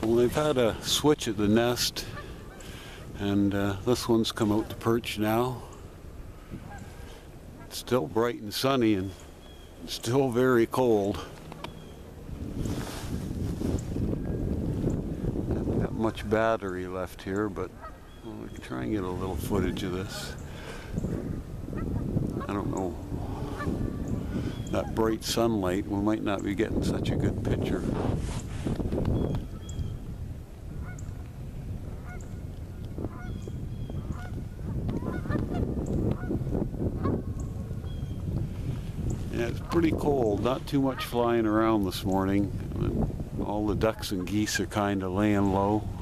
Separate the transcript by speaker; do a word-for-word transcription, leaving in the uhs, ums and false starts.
Speaker 1: Well, they've had a switch at the nest, and uh, this one's come out to perch now. It's still bright and sunny and still very cold. Haven't got much battery left here, but we can try and get a little footage of this. I don't know. That bright sunlight, we might not be getting such a good picture. Yeah, it's pretty cold. Not too much flying around this morning. All the ducks and geese are kind of laying low.